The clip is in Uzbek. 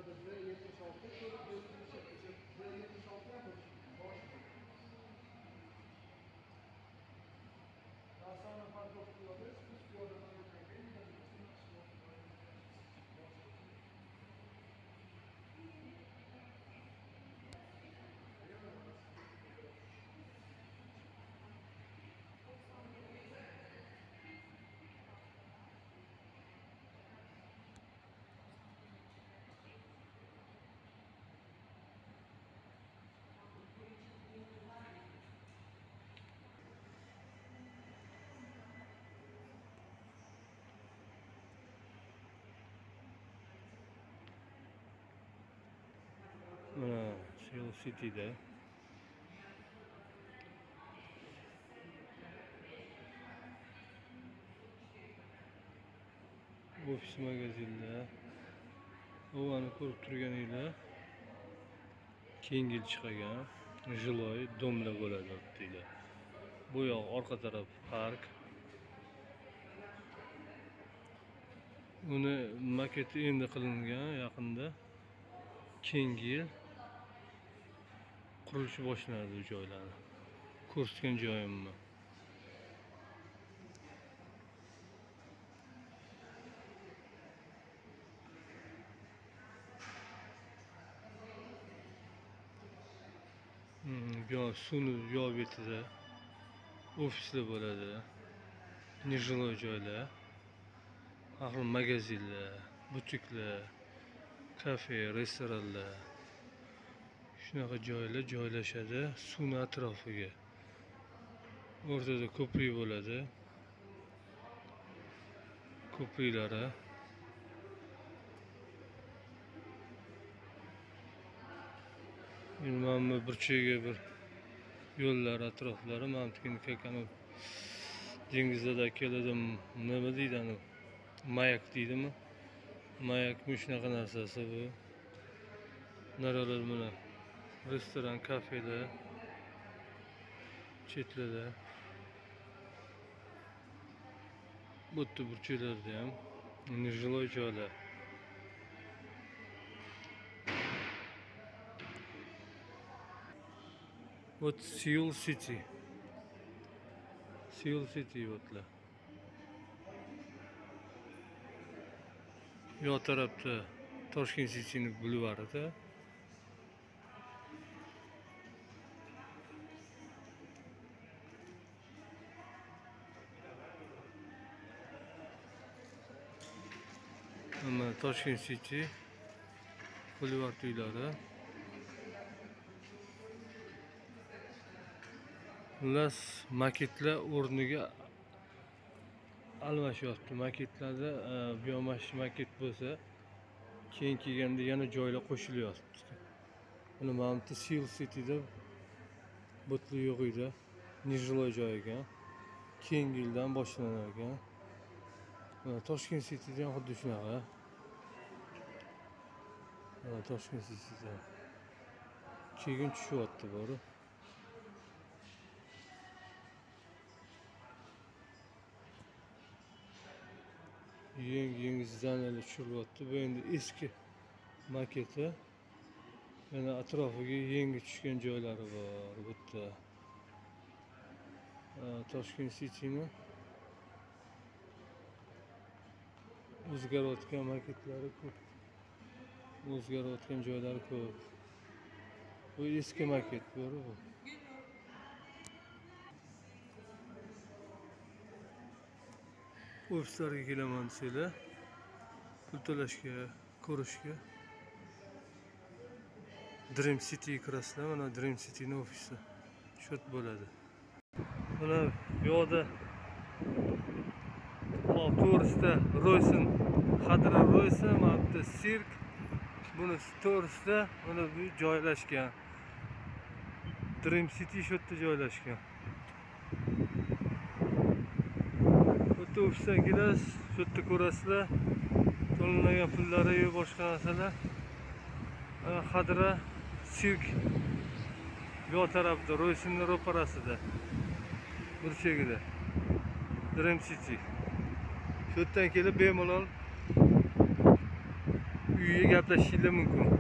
Mana Seal City'de ofis magazinda ovani ko'rib turganinglar keyingi yil chiqagan jiloy domla bo'ladi deydi. Bu yoq orqa taraf park. Uni maketi endi qilingan yaqinda. Keyingi yil qurilishi boshlanadi bu joylarni. Ko'rsatgan joyimni. Bu suvni yo'l betida ofislar bo'ladi. Nejiloy joylar, axir magazinlar, butiklar, kafe, restoranlar. Shunaqa joylar joylashadi suvni atrofiga. O'rtada ko'prik bo'ladi. Ko'priklari bilmem burchaga bir yo'llar atroflari mantiqini kakani dengizda keladim nima deydi ani mayak deydimi? Mayakmi shunaqa narsasi bu. Naralar mana restoran, kafeler, chetlarda. Bu yerda burchaklarda ham jiloy joylar. Вот Seal City. Seal City o'tlar. Yo tarafda Toshkent City'ning bulvarida. Ama Toshkent City bulvar uylari. Xullas maketlar o'rniga almashyapti. Maketlarda bu yomash maket bo'lsa, keyin kelganda yana joylar qo'shilyapti. Buni mana Seal City'da butli yo'q edi. Nejiloy joy ekan. Keyingi yildan boshlanar ekan. Toshkent City'da ham xuddi shunaqa. Toshkent City'da keyin tushyapti bor. Yangi zanalar tushiryapti. Bu endi eski maketi. Yana atrofiga yangi tushgan joylari bor bu yerda. Toshkent City'ning o'zgarayotgan maketlari ko'p. O'zgarayotgan joylari ko'p. Bu eski maket bu. Ofislarga kelaman desanglar, pul to'lashga, ko'rishga Dream City kirasizlar. Mana Dream City'ning ofisi shu yerda bo'ladi. Mana bu yoqda to'g'risida Royson, Xadra Royson, mana bu sirk. Buni to'g'risida mana bu joylashgan. Dream City shu yerda joylashgan. Ofisdan kelasiz, shu yerda ko'rasizlar. To'langan pullari va boshqa narsalar. Xadra sirk bu tarafda Roysonning ro'parasida. Burchagida. Dream City. Shu yerdan kelib bemalol uyga gaplashishinglar mumkin.